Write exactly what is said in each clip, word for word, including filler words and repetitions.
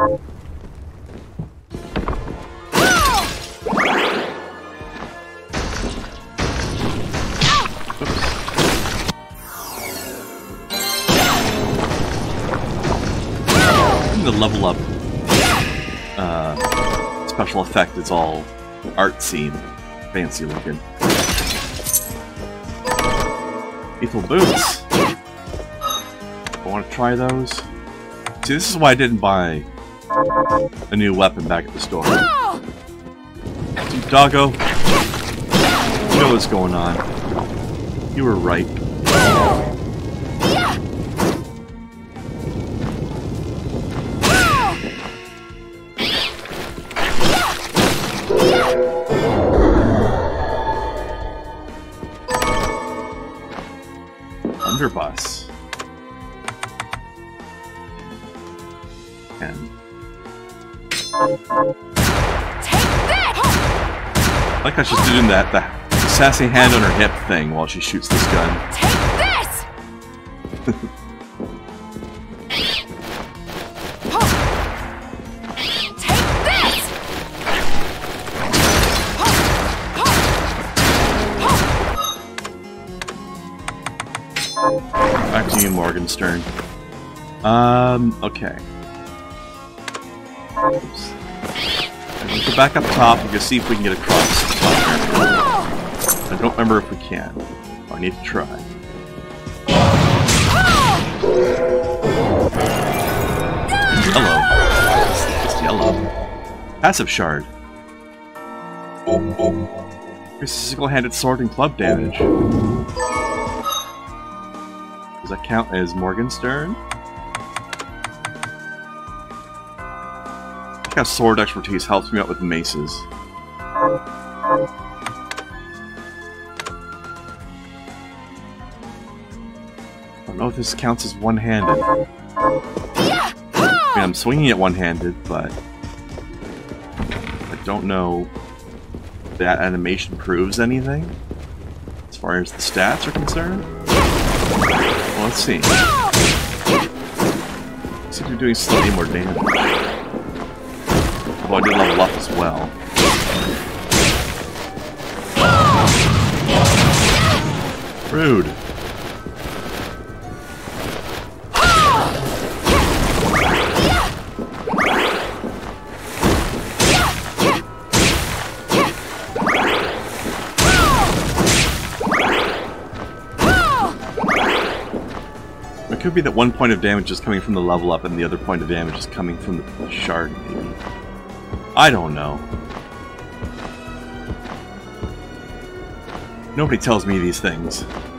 The level up uh, special effect is all artsy and fancy looking. Lethal boots. I want to try those. See, this is why I didn't buy a new weapon back at the store. Dude, doggo, you know what's going on. You were right. Underbus. And I like how she's doing that the sassy hand on her hip thing while she shoots this gun. Take this! Take this! Back to you, Morgenstern. Um, okay. Oops. Let's go back up top and just see if we can get across the top there. I don't remember if we can. I need to try. Hello. Just yellow. Passive shard. Here's single-handed sword and club damage. Does that count as Morgenstern? I think how sword expertise helps me out with maces. I don't know if this counts as one-handed. I mean, I'm swinging it one-handed, but I don't know if that animation proves anything as far as the stats are concerned. Well, let's see. Looks like you're doing slightly more damage. Although I did level up as well. Rude. It could be that one point of damage is coming from the level up and the other point of damage is coming from the shard, maybe. I don't know. Nobody tells me these things.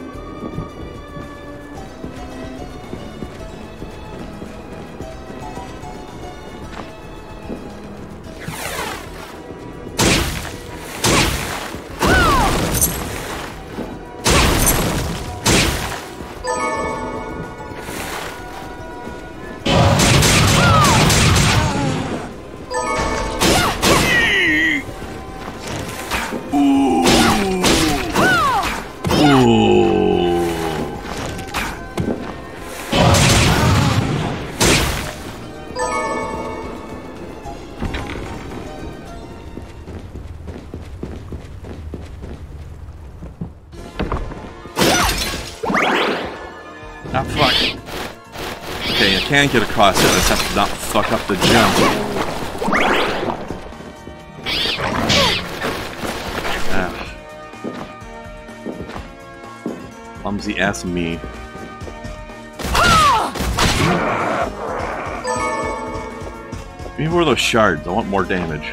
Ah, fuck. Okay, I can get across it, I just have to not fuck up the jump. Ah. Clumsy ass me. Give me more of those shards, I want more damage.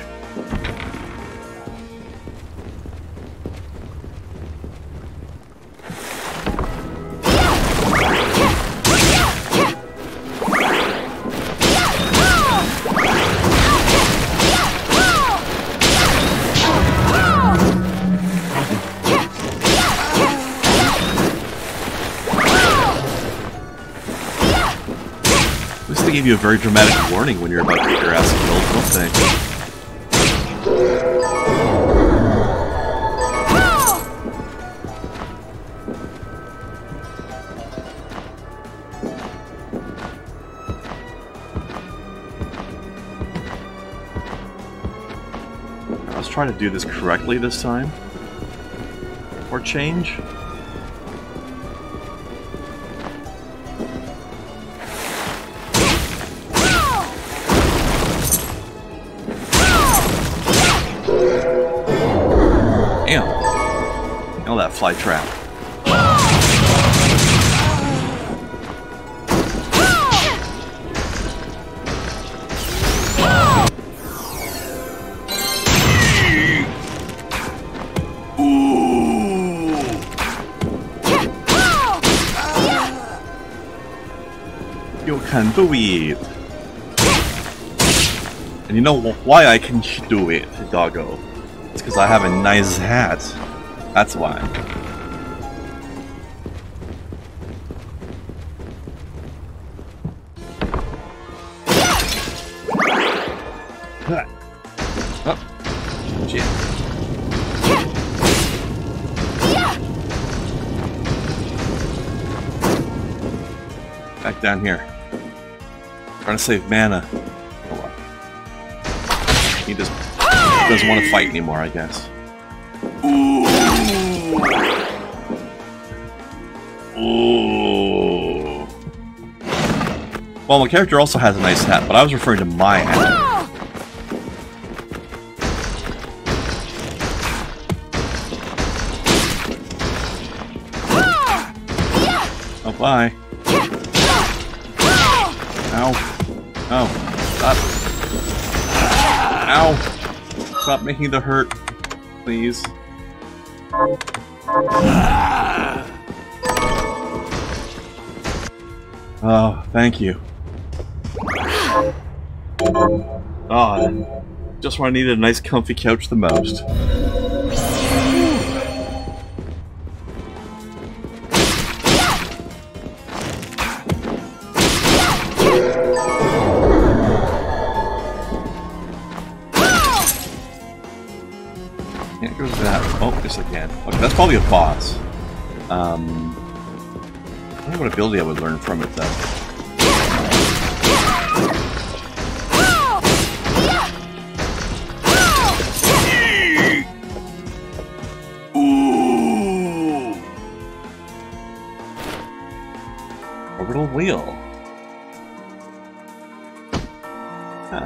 They give you a very dramatic warning when you're about to get your ass killed, don't they? Let's try to do this correctly this time. Or change. Damn. Nail that fly trap. You can do it. And you know why I can do it, doggo? It's because I have a nice hat. That's why. Oh, shit. Back down here. Trying to save mana. Oh well. He just doesn't want to fight anymore, I guess. Ooh. Ooh. Well, my character also has a nice hat, but I was referring to my hat. Oh, bye. Ow. Oh. Stop. Ow. Stop making the hurt. Please. Oh, thank you. Oh, just when I needed a nice comfy couch the most. Can't go to that. Oh, yes I can. Okay, that's probably a boss. Um, I don't know what ability I would learn from it though. Ooh. Orbital wheel. Huh.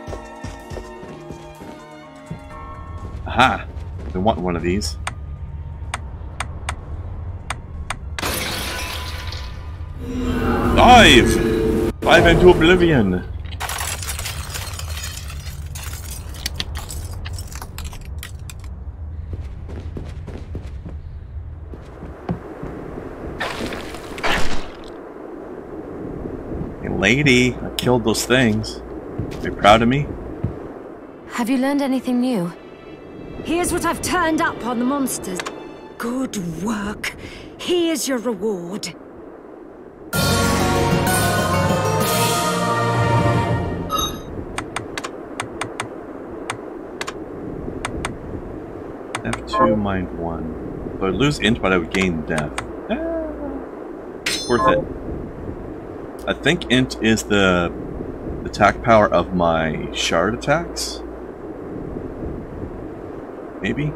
Aha! I want one of these. Dive! Dive into oblivion! Hey lady, I killed those things. Are you proud of me? Have you learned anything new? Here's what I've turned up on the monsters. Good work. Here's your reward. F two, mind one. So I'd lose int, but I would gain death. Ah, worth it. I think int is the attack power of my shard attacks. Maybe?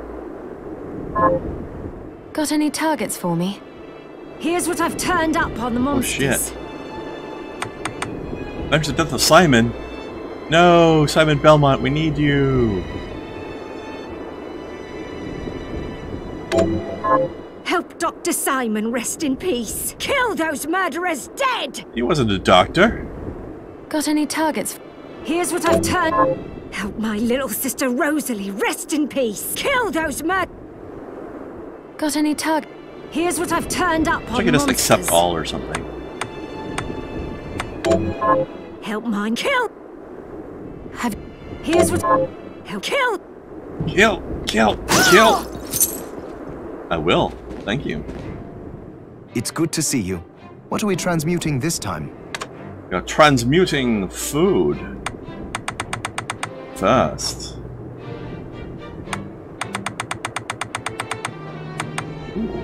Got any targets for me? Here's what I've turned up on the monsters. Oh shit. There's the death of Simon. No, Simon Belmont, we need you. Help Doctor Simon rest in peace. Kill those murderers dead! He wasn't a doctor. Got any targets? Here's what I've turned... Help my little sister Rosalie rest in peace. Kill those mur... Got any target? Here's what I've turned up So on I can just monsters. accept all or something. Help mine kill. Have... Here's what... Help kill. Kill! Kill! Kill! I will. Thank you. It's good to see you. What are we transmuting this time? We are transmuting food. First. Ooh.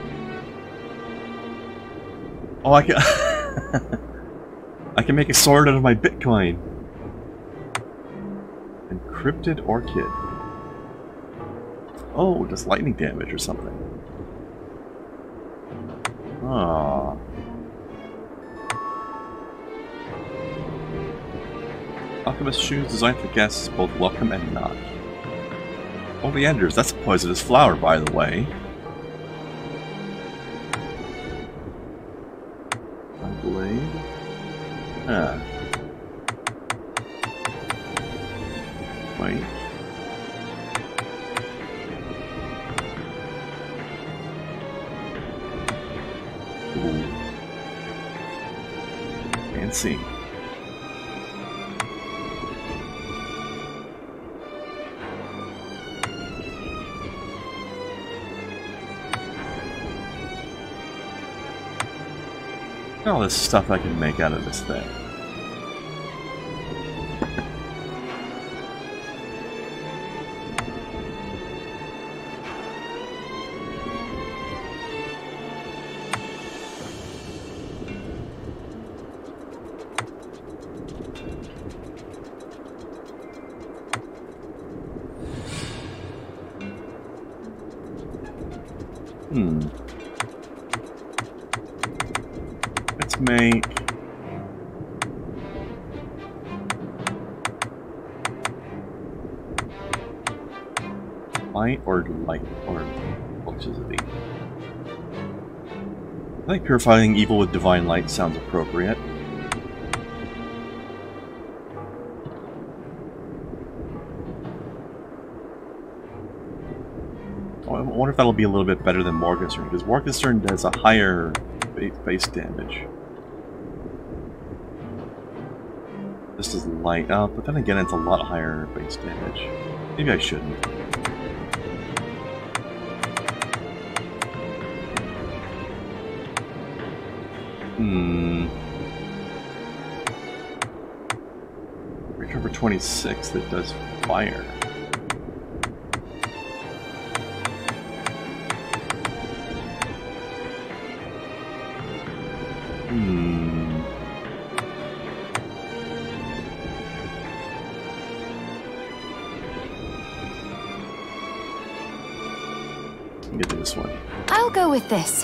Oh, I can... I can make a sword out of my Bitcoin. Encrypted orchid. Oh, just lightning damage or something. Ah. Alchemist shoes designed for guests, both welcome and not. Oleanders, that's a poisonous flower, by the way. My blade? Ah. Wait. Ooh. Fancy. All this stuff I can make out of this thing. Hmm. Let's make light or light or electricity. I think purifying evil with divine light sounds appropriate. I wonder if that'll be a little bit better than Morgenstern, because Morgenstern does a higher base, base damage. This is light up, but then again it's a lot higher base damage. Maybe I shouldn't. Hmm. Recover twenty-six that does fire. Hmm. Get to this one. I'll go with this.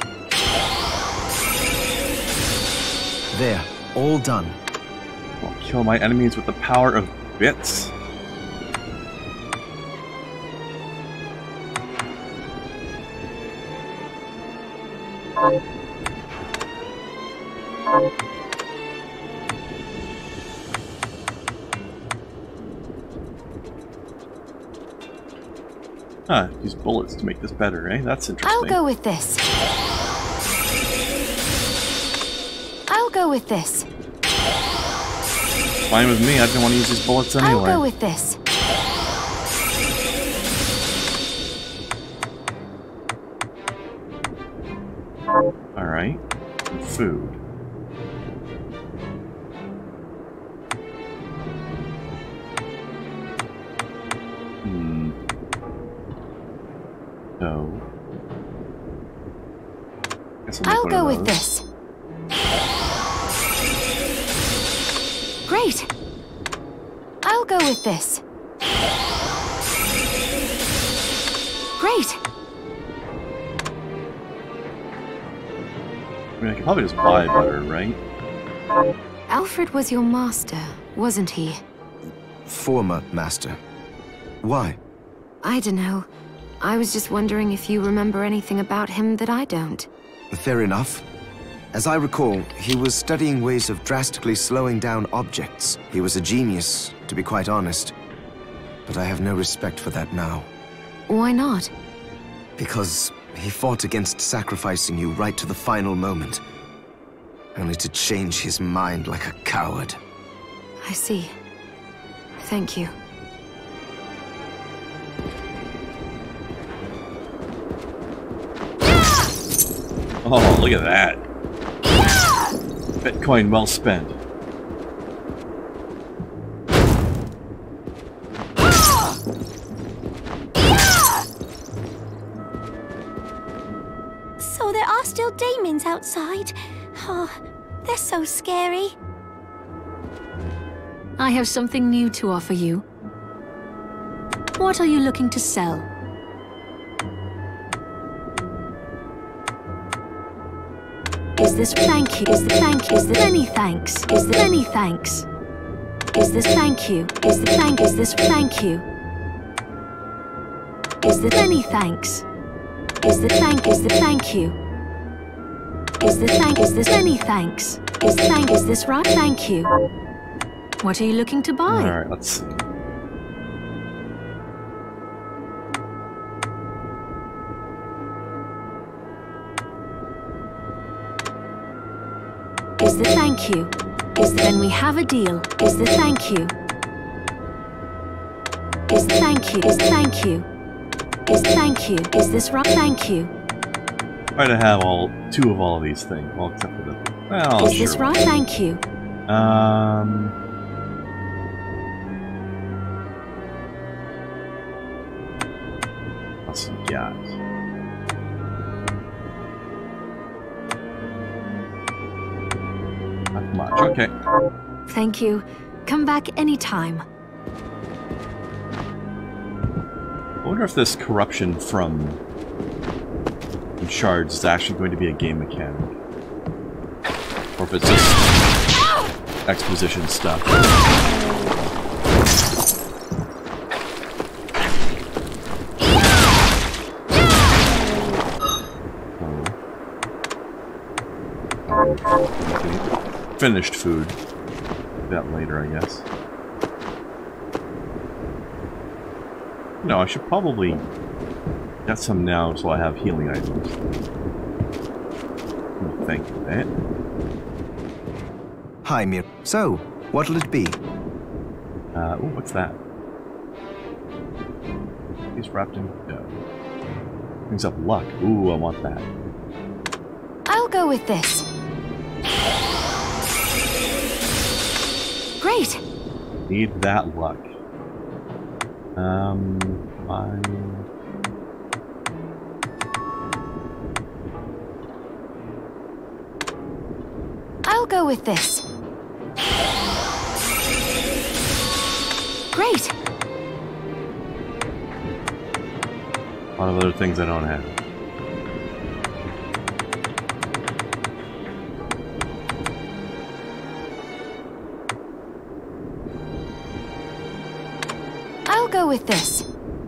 There, all done. I'll kill my enemies with the power of bits. Huh, use bullets to make this better, eh? That's interesting. I'll go with this. I'll go with this. Fine with me, I didn't want to use these bullets anyway. I'll go with this. Alright. Food. Hmm. No. Guess I'll, I'll go with this. Great. I'll go with this. Great. I mean, I could probably just buy butter, right? Alfred was your master, wasn't he? Former master. Why? I don't know. I was just wondering if you remember anything about him that I don't. Fair enough. As I recall, he was studying ways of drastically slowing down objects. He was a genius, to be quite honest. But I have no respect for that now. Why not? Because he fought against sacrificing you right to the final moment. Only to change his mind like a coward. I see. Thank you. Oh, look at that. Bitcoin well spent. So there are still demons outside. Oh, they're so scary. I have something new to offer you. What are you looking to sell? Is this thank you? Is the thank you? Is the many thanks? Is the many thanks? Is this thank you? Is the thank? Is this thank you? Is the many thanks? Is the thank? Is the thank you? Is the thank? Is this many thanks? Is thank? Is this right? Thank you. What are you looking to buy? All right, let's see. Is the thank you? Is the, then we have a deal. Is the thank you? Is the thank you? Is the thank you? Is thank you? Is this right? Thank you. Try to have all two of all of these things, well, except for the. Well, is sure. this right? Thank you. Um. What's he got? Not much. Okay. Thank you. Come back anytime. I wonder if this corruption from, from shards is actually going to be a game mechanic. Or if it's just exposition stuff. Oh. Finished food. That later, I guess. No, I should probably get some now so I have healing items. Oh, thank you, that. Hi, Mir. So, what'll it be? Uh, ooh, what's that? He's wrapped in dough. Brings up luck. Ooh, I want that. I'll go with this. Great. Need that luck. Um, I... I'll go with this. Great. A lot of other things I don't have. I'll go with this.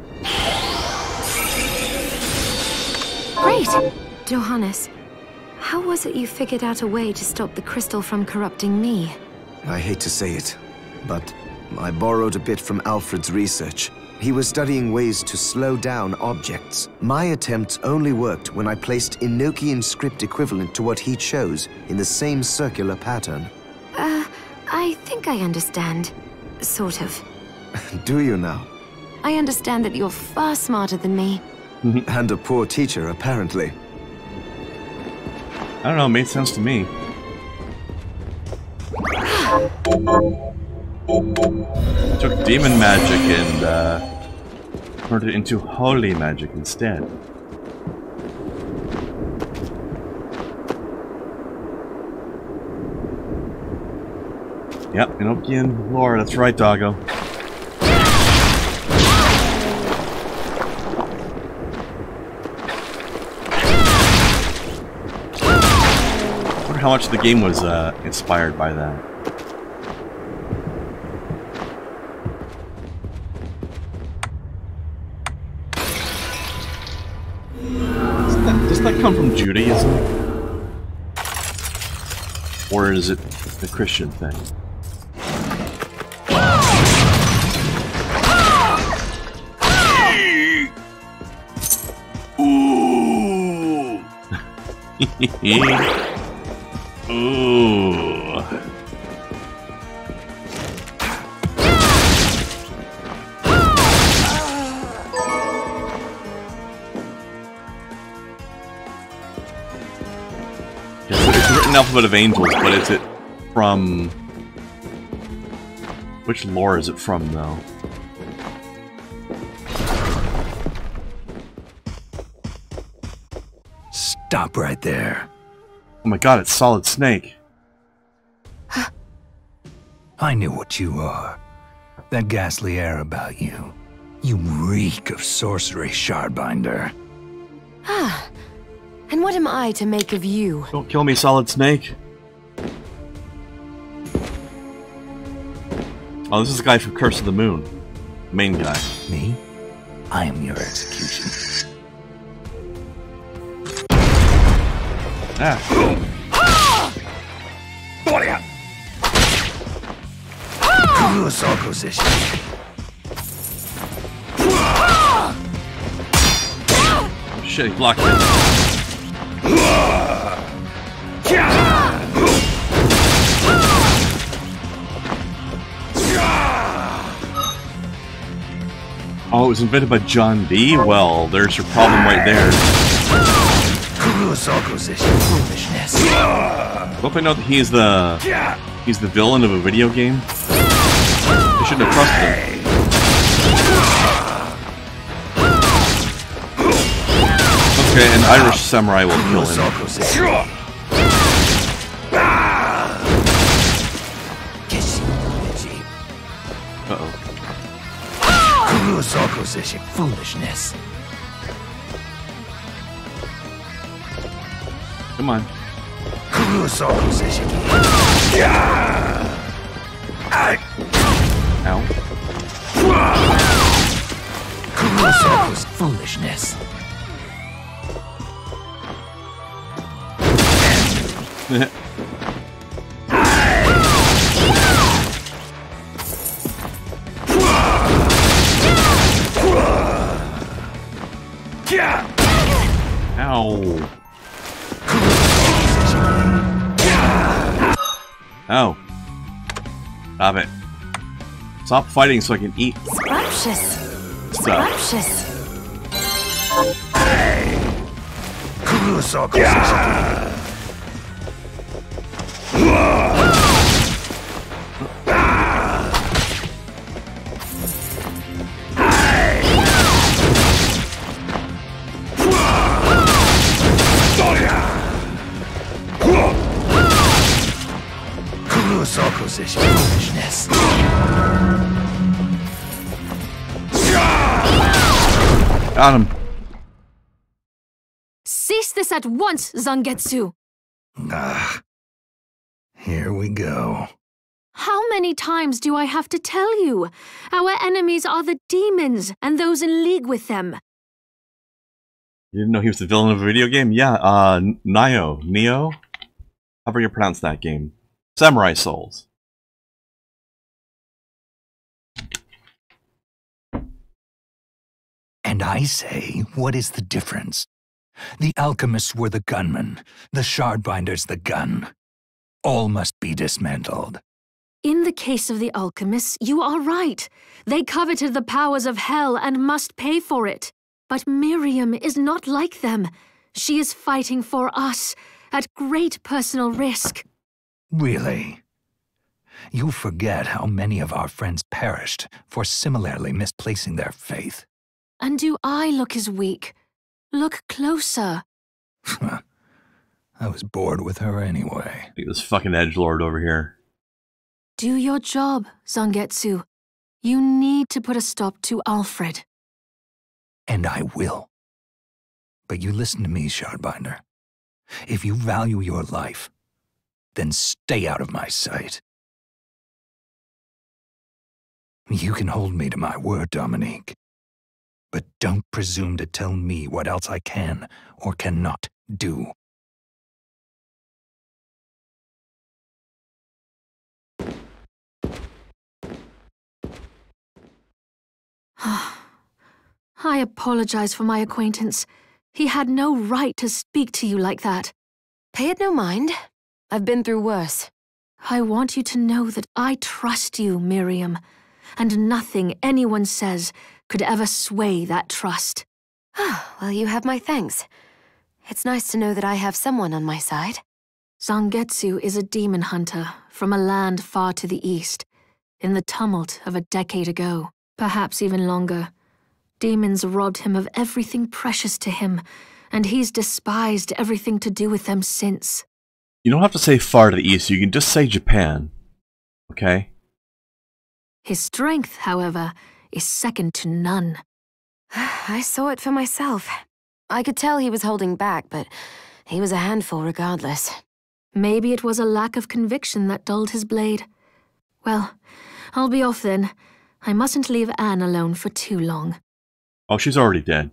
Great! Johannes, how was it you figured out a way to stop the crystal from corrupting me? I hate to say it, but I borrowed a bit from Alfred's research. He was studying ways to slow down objects. My attempts only worked when I placed Enochian script equivalent to what he chose in the same circular pattern. Uh, I think I understand. Sort of. Do you now? I understand that you're far smarter than me. And a poor teacher, apparently. I don't know, it made sense to me. I took demon magic and uh, turned it into holy magic instead. Yep, Enochian lore, that's right, doggo. I wonder how much the game was uh, inspired by that. Does that, does that come from Judaism? Or is it a Christian thing? Ooh. Ooh. It's a written alphabet of angels, but is it from... Which lore is it from, though? Stop right there. Oh my god, it's Solid Snake. I knew what you are. That ghastly air about you. You reek of sorcery, Shardbinder. Ah, And what am I to make of you? Don't kill me, Solid Snake. Oh, this is the guy from Curse of the Moon. Main guy. Me? I am your execution. Ah. Assault position. Shit, he blocked it. Oh, it was invented by John Dee? Well, there's your problem right there. Assault position. Foolishness. Don't they know that he's the he's the villain of a video game? They shouldn't have trusted him. Okay, an Irish samurai will kill him. Uh-oh. Assault position. Foolishness. Come on. Assault position. Ow. Assault foolishness. Ow. Oh. Stop it. Stop fighting so I can eat Scrumptious. stuff. Scrumptious. Assault position. Assault position. Foolishness. Got him. Cease this at once, Zangetsu! Ah. Here we go. How many times do I have to tell you? Our enemies are the demons and those in league with them. You didn't know he was the villain of a video game? Yeah, uh, Nioh. Neo? However you pronounce that game. Samurai Souls. And I say, what is the difference? The alchemists were the gunmen, the shardbinders the gun. All must be dismantled. In the case of the alchemists, you are right. They coveted the powers of hell and must pay for it. But Miriam is not like them. She is fighting for us, at great personal risk. Really? You forget how many of our friends perished for similarly misplacing their faith. And do I look as weak? Look closer. I was bored with her anyway. Look at this fucking edgelord over here. Do your job, Zangetsu. You need to put a stop to Alfred. And I will. But you listen to me, Shardbinder. If you value your life, then stay out of my sight. You can hold me to my word, Dominique. But don't presume to tell me what else I can or cannot do. I apologize for my acquaintance. He had no right to speak to you like that. Pay it no mind. I've been through worse. I want you to know that I trust you, Miriam, and nothing anyone says could ever sway that trust. Well, you have my thanks. It's nice to know that I have someone on my side. Zangetsu is a demon hunter from a land far to the east, in the tumult of a decade ago, perhaps even longer. Demons robbed him of everything precious to him, and he's despised everything to do with them since. You don't have to say far to the east, you can just say Japan. Okay? His strength, however, is second to none. I saw it for myself. I could tell he was holding back, but he was a handful regardless. Maybe it was a lack of conviction that dulled his blade. Well, I'll be off then. I mustn't leave Anne alone for too long. Oh, she's already dead.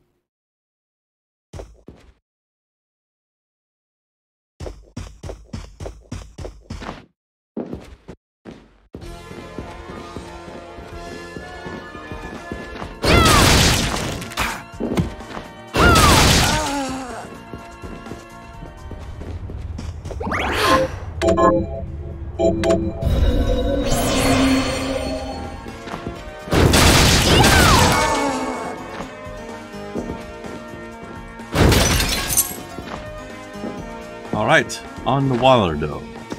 Alright, on the Wallerdo.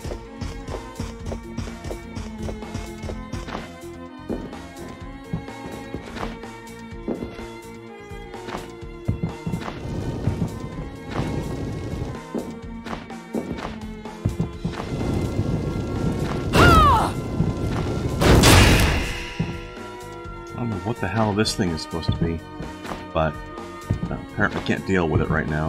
I don't know what the hell this thing is supposed to be, but uh, apparently can't deal with it right now.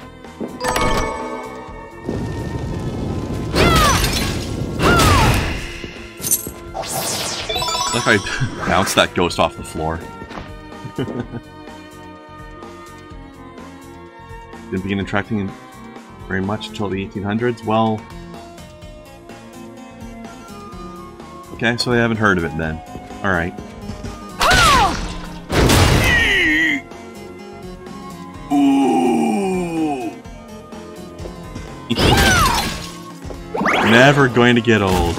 Like I bounced that ghost off the floor. Didn't begin attracting very much until the eighteen hundreds. Well, okay, so they haven't heard of it then. All right. Ooh. Never going to get old.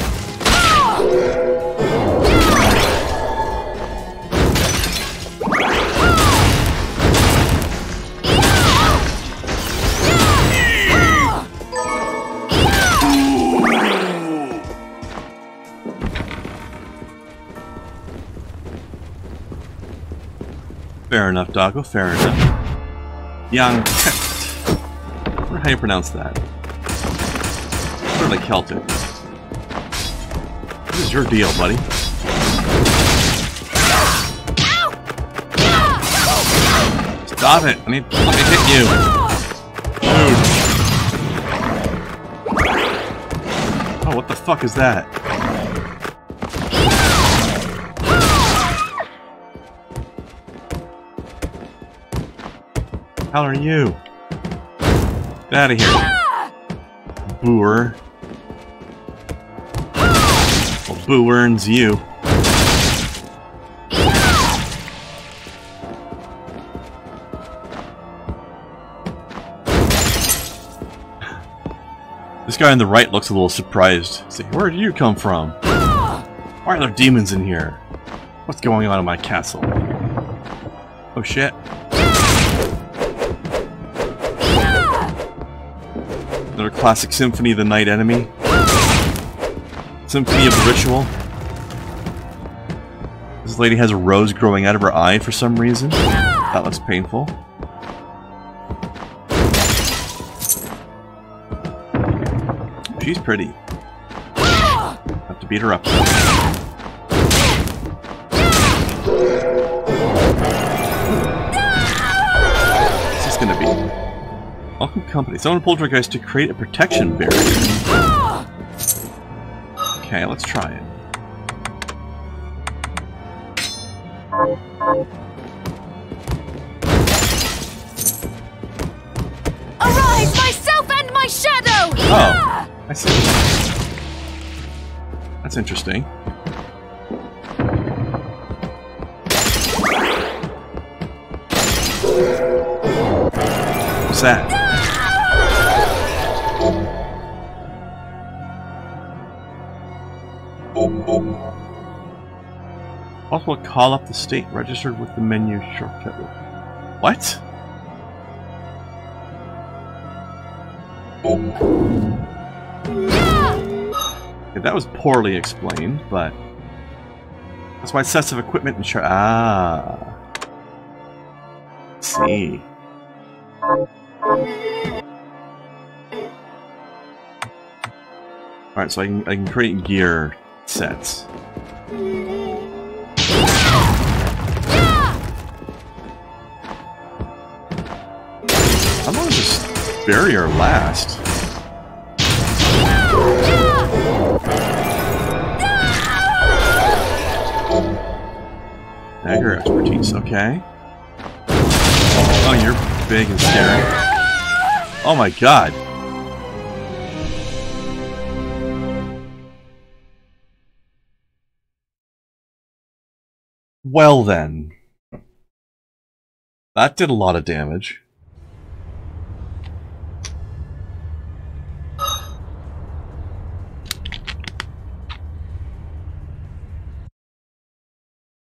Fair enough, Doggo, fair enough. Young. I wonder how you pronounce that. Sort of like Celtic. What is your deal, buddy? Stop it! I need to let me hit you! Dude! Oh, what the fuck is that? How are you? Get out of here. Booer. Well, Boo earns you. This guy on the right looks a little surprised. Say, where did you come from? Why are there demons in here? What's going on in my castle? Oh shit. Another classic Symphony of the Night enemy. Symphony of the Ritual. This lady has a rose growing out of her eye for some reason. That looks painful. She's pretty. Have to beat her up. What's this gonna be? Welcome company. Summon poltergeist to create a protection barrier. Okay, let's try it. Arise, myself and my shadow! Oh, I see. That's interesting. What's that? Also, call up the state registered with the menu shortcut. What? Okay, that was poorly explained, but that's why sets of equipment and short. Ah, let's see. All right, so I can I can create gear sets. How long does this barrier last? Dagger expertise, okay. Oh, you're big and scary. Oh my god. Well then. That did a lot of damage.